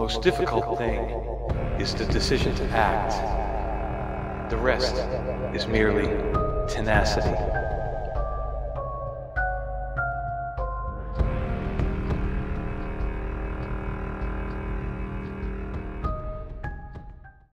most difficult thing is the decision to act. The rest is merely tenacity.